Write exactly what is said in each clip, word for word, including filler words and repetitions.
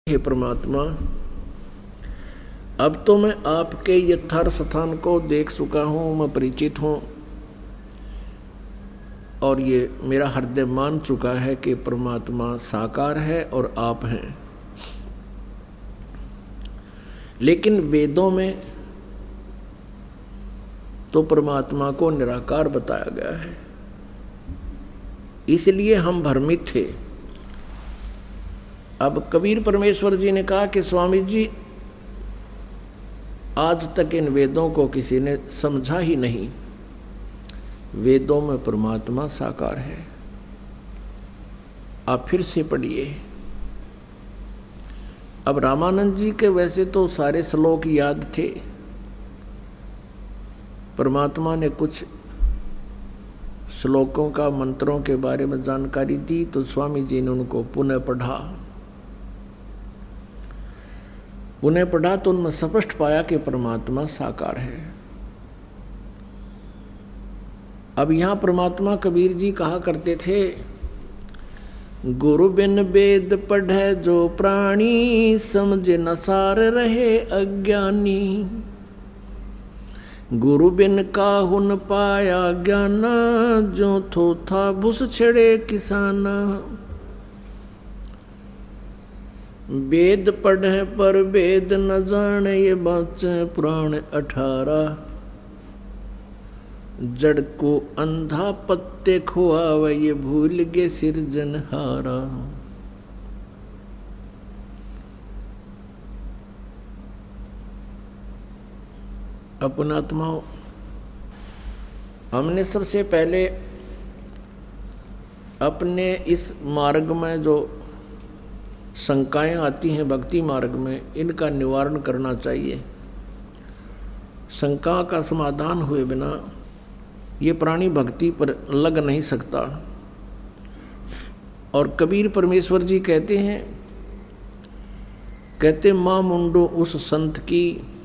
हे परमात्मा, अब तो मैं आपके यथार्थ स्थान को देख चुका हूँ, मैं परिचित हूँ और ये मेरा हृदय मान चुका है कि परमात्मा साकार है और आप हैं। लेकिन वेदों में तो परमात्मा को निराकार बताया गया है, इसलिए हम भ्रमित थे। अब कबीर परमेश्वर जी ने कहा कि स्वामी जी, आज तक इन वेदों को किसी ने समझा ही नहीं। वेदों में परमात्मा साकार है। आप फिर से पढ़िए। अब रामानंद जी के वैसे तो सारे श्लोक याद थे, परमात्मा ने कुछ श्लोकों का मंत्रों के बारे में जानकारी दी तो स्वामी जी ने उनको पुनः पढ़ा। पुनः पढ़ा तो उनमें स्पष्ट पाया कि परमात्मा साकार है। अब यहाँ परमात्मा कबीर जी कहा करते थे, गुरु बिन वेद पढ़े जो प्राणी, समझे न सार रहे अज्ञानी। गुरु बिन काहुन पाया ज्ञान, जो थो था भूस छड़े किसाना। वेद पढ़े पर वेद न जाने, ये बाचे पुराण अठारह। जड़ को अंधा पत्ते खुआवे, ये भूल गे सिरजनहारा। अपन आत्माओं, हमने सबसे पहले अपने इस मार्ग में जो शंकाएं आती हैं भक्ति मार्ग में, इनका निवारण करना चाहिए। शंका का समाधान हुए बिना ये प्राणी भक्ति पर लग नहीं सकता। और कबीर परमेश्वर जी कहते हैं, कहते माँ मुंडो उस संत की,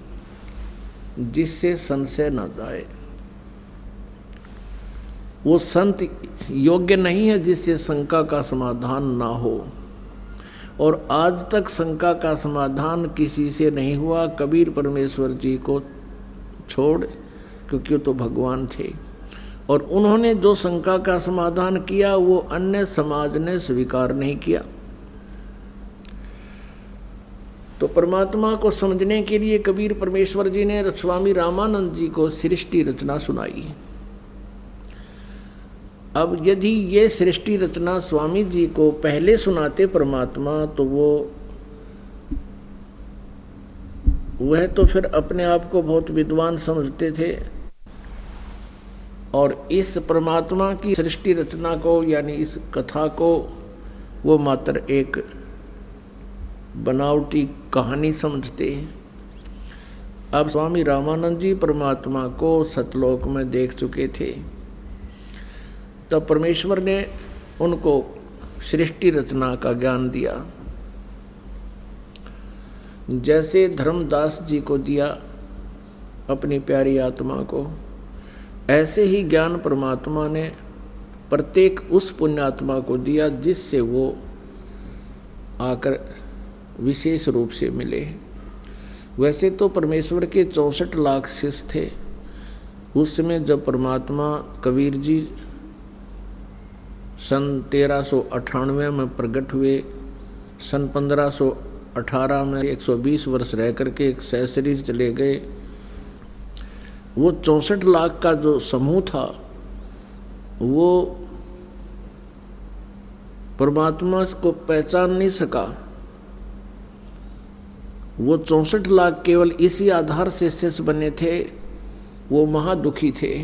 जिससे संशय न जाए। वो संत योग्य नहीं है जिससे शंका का समाधान ना हो, और आज तक शंका का समाधान किसी से नहीं हुआ कबीर परमेश्वर जी को छोड़, क्योंकि वो तो भगवान थे। और उन्होंने जो शंका का समाधान किया वो अन्य समाज ने स्वीकार नहीं किया। तो परमात्मा को समझने के लिए कबीर परमेश्वर जी ने स्वामी रामानंद जी को सृष्टि रचना सुनाई। अब यदि ये सृष्टि रचना स्वामी जी को पहले सुनाते परमात्मा, तो वो वह तो फिर अपने आप को बहुत विद्वान समझते थे और इस परमात्मा की सृष्टि रचना को, यानी इस कथा को, वो मात्र एक बनावटी कहानी समझते हैं। अब स्वामी रामानंद जी परमात्मा को सतलोक में देख चुके थे, तब परमेश्वर ने उनको सृष्टि रचना का ज्ञान दिया, जैसे धर्मदास जी को दिया अपनी प्यारी आत्मा को। ऐसे ही ज्ञान परमात्मा ने प्रत्येक उस पुण्यात्मा को दिया जिससे वो आकर विशेष रूप से मिले। वैसे तो परमेश्वर के चौसठ लाख शिष्य थे उस समय जब परमात्मा कबीर जी सन तेरह सौ अट्ठानवे में प्रकट हुए। सन पंद्रह सौ अठारह में एक सौ बीस वर्ष रह करके एक सहस्री चले गए। वो चौंसठ लाख का जो समूह था वो परमात्मा को पहचान नहीं सका। वो चौंसठ लाख केवल इसी आधार से शिष्य बने थे, वो महादुखी थे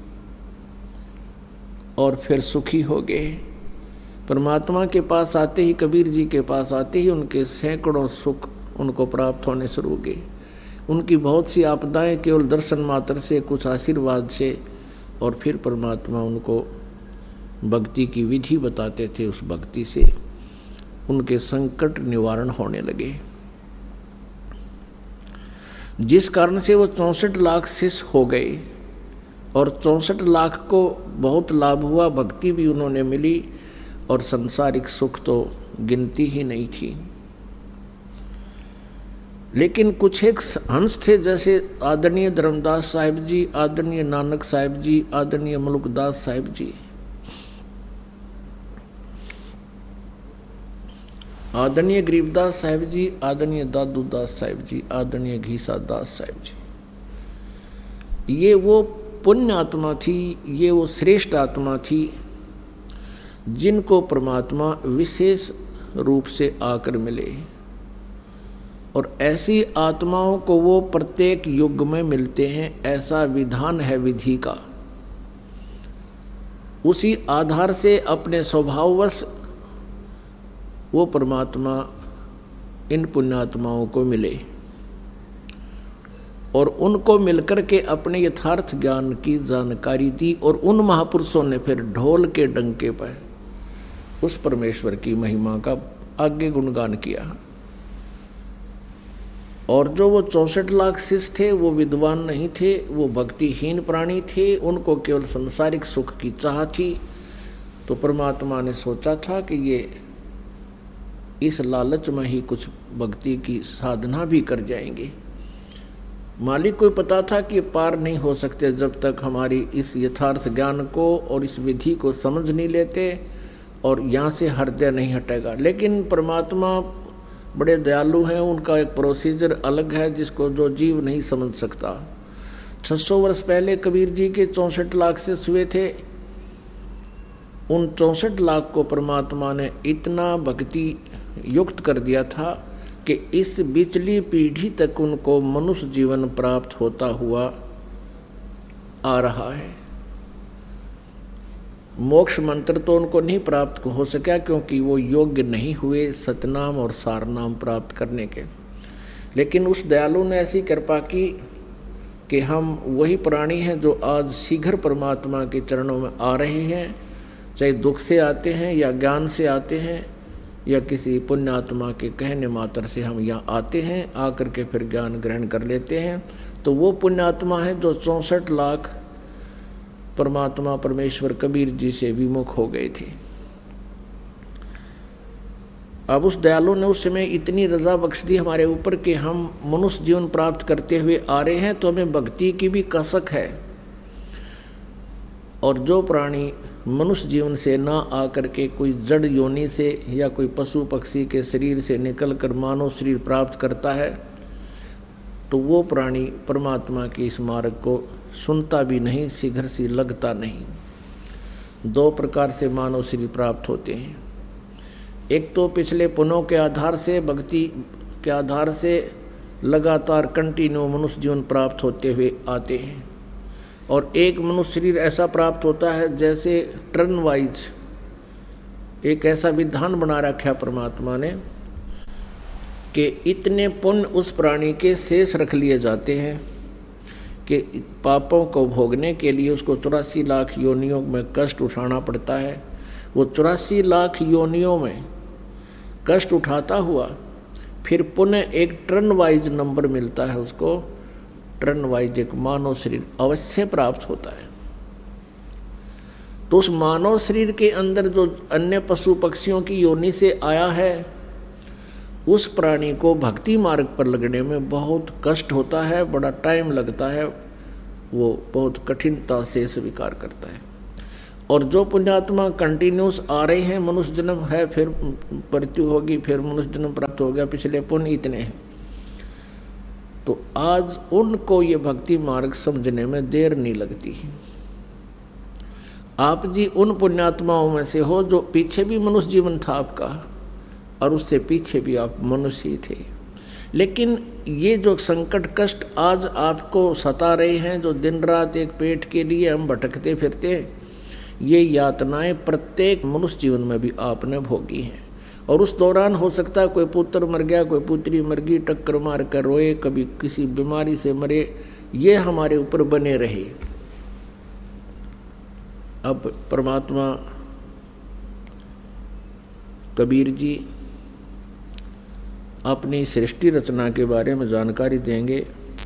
और फिर सुखी हो गए। परमात्मा के पास आते ही, कबीर जी के पास आते ही उनके सैकड़ों सुख उनको प्राप्त होने शुरू हो गए। उनकी बहुत सी आपदाएं केवल दर्शन मात्र से, कुछ आशीर्वाद से, और फिर परमात्मा उनको भक्ति की विधि बताते थे। उस भक्ति से उनके संकट निवारण होने लगे, जिस कारण से वो चौंसठ लाख शिष्य हो गए और चौंसठ लाख को बहुत लाभ हुआ, भक्ति भी उन्होंने मिली और संसारिक सुख तो गिनती ही नहीं थी। लेकिन कुछ एक हंस थे, जैसे आदरणीय धर्मदास साहिब जी, आदरणीय नानक साहिब जी, आदरणीय मलुकदास साहिब जी, आदरणीय गरीबदास साहिब जी, आदरणीय दादू दास साहिब जी, आदरणीय घीसा दास साहिब जी। ये वो पुण्य आत्मा थी, ये वो श्रेष्ठ आत्मा थी जिनको परमात्मा विशेष रूप से आकर मिले, और ऐसी आत्माओं को वो प्रत्येक युग में मिलते हैं, ऐसा विधान है विधि का। उसी आधार से अपने स्वभाववश वो परमात्मा इन पुण्यात्माओं को मिले और उनको मिलकर के अपने यथार्थ ज्ञान की जानकारी दी, और उन महापुरुषों ने फिर ढोल के डंके पर उस परमेश्वर की महिमा का आगे गुणगान किया। और जो वो चौसठ लाख शिष्य थे वो विद्वान नहीं थे, वो भक्तिहीन प्राणी थे, उनको केवल संसारिक सुख की चाह थी। तो परमात्मा ने सोचा था कि ये इस लालच में ही कुछ भक्ति की साधना भी कर जाएंगे। मालिक को पता था कि पार नहीं हो सकते जब तक हमारी इस यथार्थ ज्ञान को और इस विधि को समझ नहीं लेते, और यहाँ से हृदय नहीं हटेगा। लेकिन परमात्मा बड़े दयालु हैं, उनका एक प्रोसीजर अलग है जिसको जो जीव नहीं समझ सकता। छह सौ वर्ष पहले कबीर जी के चौंसठ लाख से हुए थे। उन चौंसठ लाख को परमात्मा ने इतना भक्ति युक्त कर दिया था कि इस बिचली पीढ़ी तक उनको मनुष्य जीवन प्राप्त होता हुआ आ रहा है। मोक्ष मंत्र तो उनको नहीं प्राप्त हो सका क्योंकि वो योग्य नहीं हुए सतनाम और सारनाम प्राप्त करने के। लेकिन उस दयालु ने ऐसी कृपा की कि हम वही प्राणी हैं जो आज शीघ्र परमात्मा के चरणों में आ रहे हैं, चाहे दुख से आते हैं या ज्ञान से आते हैं या किसी पुण्यात्मा के कहने मात्र से हम यहाँ आते हैं, आकर के फिर ज्ञान ग्रहण कर लेते हैं। तो वो पुण्यात्मा है जो चौंसठ लाख परमात्मा परमेश्वर कबीर जी से विमुख हो गए थे। अब उस दयालु ने उस समय इतनी रजा बख्श दी हमारे ऊपर कि हम मनुष्य जीवन प्राप्त करते हुए आ रहे हैं, तो हमें भक्ति की भी कसक है। और जो प्राणी मनुष्य जीवन से ना आकर के कोई जड़ योनि से या कोई पशु पक्षी के शरीर से निकलकर मानव शरीर प्राप्त करता है, तो वो प्राणी परमात्मा के इस मार्ग को सुनता भी नहीं, शीघ्र सी लगता नहीं। दो प्रकार से मानव शरीर प्राप्त होते हैं। एक तो पिछले पुण्यों के आधार से, भक्ति के आधार से लगातार कंटिन्यू मनुष्य जीवन प्राप्त होते हुए आते हैं, और एक मनुष्य शरीर ऐसा प्राप्त होता है जैसे टर्न वाइज एक ऐसा विधान बना रखा परमात्मा ने कि इतने पुण्य उस प्राणी के शेष रख लिए जाते हैं कि पापों को भोगने के लिए उसको चौरासी लाख योनियों में कष्ट उठाना पड़ता है। वो चौरासी लाख योनियों में कष्ट उठाता हुआ फिर पुनः एक टर्न वाइज नंबर मिलता है, उसको टर्न वाइज एक मानव शरीर अवश्य प्राप्त होता है। तो उस मानव शरीर के अंदर जो अन्य पशु पक्षियों की योनि से आया है, उस प्राणी को भक्ति मार्ग पर लगने में बहुत कष्ट होता है, बड़ा टाइम लगता है, वो बहुत कठिनता से स्वीकार करता है। और जो पुण्यात्मा कंटिन्यूस आ रहे हैं, मनुष्य जन्म है, फिर मृत्यु होगी, फिर मनुष्य जन्म प्राप्त हो गया, पिछले पुण्य इतने हैं, तो आज उनको ये भक्ति मार्ग समझने में देर नहीं लगती। आप जी उन पुण्यात्माओं में से हो जो पीछे भी मनुष्य जीवन था आपका, और उससे पीछे भी आप मनुष्य ही थे। लेकिन ये जो संकट कष्ट आज आपको सता रहे हैं, जो दिन रात एक पेट के लिए हम भटकते फिरते हैं, ये यातनाएं प्रत्येक मनुष्य जीवन में भी आपने भोगी हैं। और उस दौरान हो सकता है कोई पुत्र मर गया, कोई पुत्री मर गई, टक्कर मार कर रोए, कभी किसी बीमारी से मरे, ये हमारे ऊपर बने रहे। अब परमात्मा कबीर जी अपनी सृष्टि रचना के बारे में जानकारी देंगे,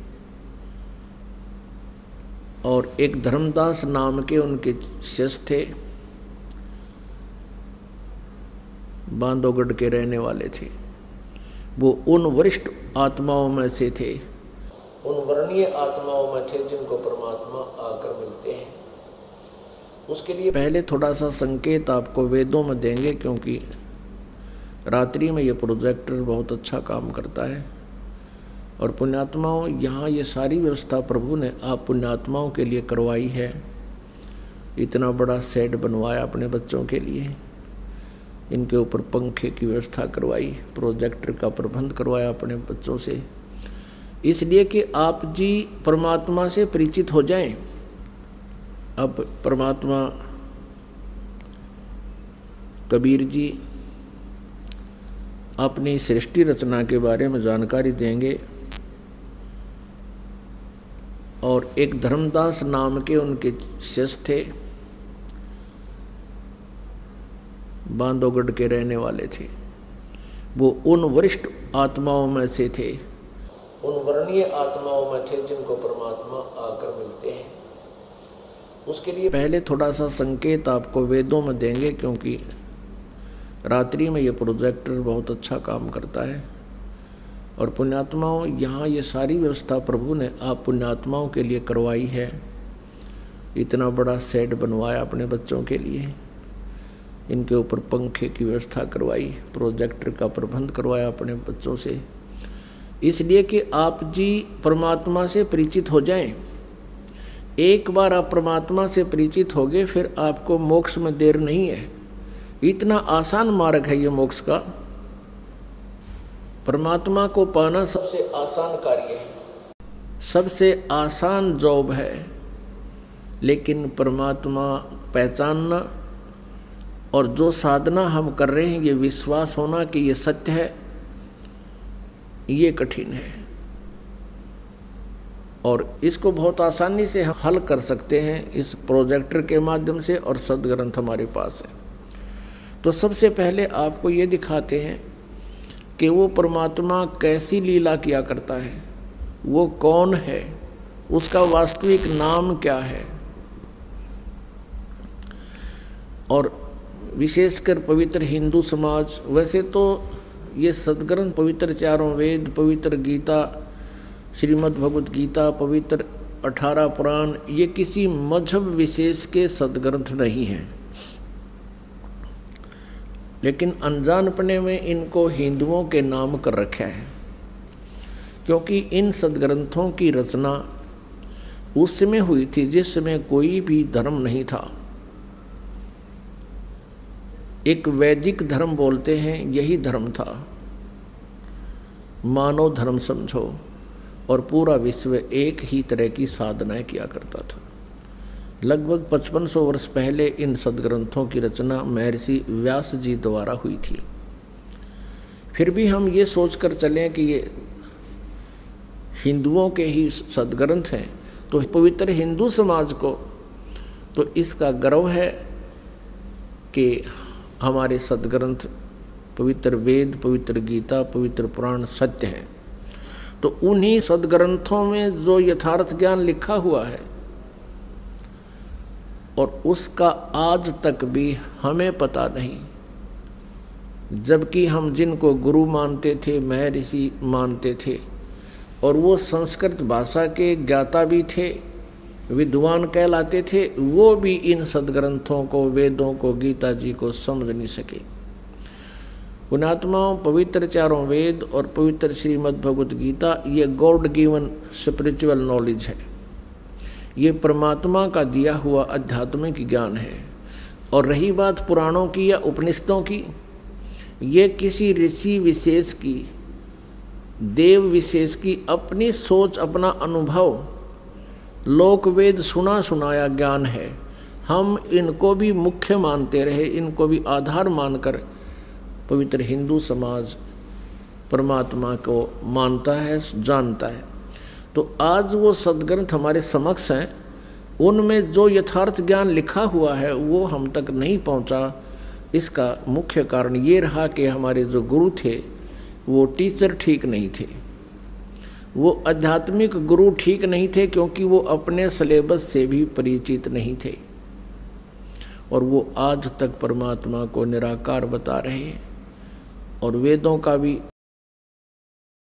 और एक धर्मदास नाम के उनके शिष्य थे, बांधवगढ़ के रहने वाले थे। वो उन वरिष्ठ आत्माओं में से थे, उन वर्णीय आत्माओं में थे जिनको परमात्मा आकर मिलते हैं। उसके लिए पहले थोड़ा सा संकेत आपको वेदों में देंगे, क्योंकि रात्रि में ये प्रोजेक्टर बहुत अच्छा काम करता है। और पुण्यात्माओं, यहाँ ये सारी व्यवस्था प्रभु ने आप पुण्यात्माओं के लिए करवाई है। इतना बड़ा सेट बनवाया अपने बच्चों के लिए, इनके ऊपर पंखे की व्यवस्था करवाई, प्रोजेक्टर का प्रबंध करवाया अपने बच्चों से, इसलिए कि आप जी परमात्मा से परिचित हो जाएं। अब परमात्मा कबीर जी अपनी सृष्टि रचना के बारे में जानकारी देंगे, और एक धर्मदास नाम के उनके शिष्य थे, बांधवगढ़ के रहने वाले थे। वो उन वरिष्ठ आत्माओं में से थे, उन वर्णीय आत्माओं में थे जिनको परमात्मा आकर मिलते हैं। उसके लिए पहले थोड़ा सा संकेत आपको वेदों में देंगे, क्योंकि रात्रि में ये प्रोजेक्टर बहुत अच्छा काम करता है। और पुण्यात्माओं, यहाँ ये सारी व्यवस्था प्रभु ने आप पुण्यात्माओं के लिए करवाई है। इतना बड़ा सेट बनवाया अपने बच्चों के लिए, इनके ऊपर पंखे की व्यवस्था करवाई, प्रोजेक्टर का प्रबंध करवाया अपने बच्चों से, इसलिए कि आप जी परमात्मा से परिचित हो जाएं। एक बार आप परमात्मा से परिचित हो गए, फिर आपको मोक्ष में देर नहीं है। इतना आसान मार्ग है ये मोक्ष का। परमात्मा को पाना सबसे आसान कार्य है, सबसे आसान जॉब है। लेकिन परमात्मा पहचानना और जो साधना हम कर रहे हैं, ये विश्वास होना कि ये सत्य है, ये कठिन है। और इसको बहुत आसानी से हल कर सकते हैं इस प्रोजेक्टर के माध्यम से, और सदग्रंथ हमारे पास है। तो सबसे पहले आपको ये दिखाते हैं कि वो परमात्मा कैसी लीला किया करता है, वो कौन है, उसका वास्तविक नाम क्या है। और विशेषकर पवित्र हिंदू समाज, वैसे तो ये सदग्रंथ पवित्र चारों वेद, पवित्र गीता, श्रीमद् भगवत गीता, पवित्र अठारह पुराण, ये किसी मजहब विशेष के सदग्रंथ नहीं हैं। लेकिन अनजानपने में इनको हिंदुओं के नाम कर रखा है, क्योंकि इन सदग्रंथों की रचना उस समय हुई थी जिस समय कोई भी धर्म नहीं था। एक वैदिक धर्म बोलते हैं, यही धर्म था। मानव धर्म समझो, और पूरा विश्व एक ही तरह की साधनाएं किया करता था। लगभग पचपन सौ वर्ष पहले इन सदग्रंथों की रचना महर्षि व्यास जी द्वारा हुई थी। फिर भी हम ये सोचकर चलें कि ये हिंदुओं के ही सदग्रंथ हैं, तो पवित्र हिंदू समाज को तो इसका गर्व है कि हमारे सदग्रंथ पवित्र वेद, पवित्र गीता, पवित्र पुराण सत्य हैं। तो उन्हीं सदग्रंथों में जो यथार्थ ज्ञान लिखा हुआ है, और उसका आज तक भी हमें पता नहीं, जबकि हम जिनको गुरु मानते थे, महर्षि मानते थे, और वो संस्कृत भाषा के ज्ञाता भी थे, विद्वान कहलाते थे, वो भी इन सदग्रंथों को, वेदों को, गीता जी को समझ नहीं सके। पुण्यात्माओं, पवित्र चारों वेद और पवित्र श्रीमद् भगवत गीता, ये गॉड गिवन स्पिरिचुअल नॉलेज है। ये परमात्मा का दिया हुआ आध्यात्मिक ज्ञान है। और रही बात पुराणों की या उपनिषदों की, ये किसी ऋषि विशेष की, देव विशेष की अपनी सोच, अपना अनुभव, लोक वेद सुना सुनाया ज्ञान है। हम इनको भी मुख्य मानते रहे, इनको भी आधार मानकर पवित्र हिंदू समाज परमात्मा को मानता है, जानता है। तो आज वो सदग्रंथ हमारे समक्ष हैं, उनमें जो यथार्थ ज्ञान लिखा हुआ है वो हम तक नहीं पहुंचा। इसका मुख्य कारण ये रहा कि हमारे जो गुरु थे वो टीचर ठीक नहीं थे, वो आध्यात्मिक गुरु ठीक नहीं थे, क्योंकि वो अपने सिलेबस से भी परिचित नहीं थे, और वो आज तक परमात्मा को निराकार बता रहे हैं। और वेदों का भी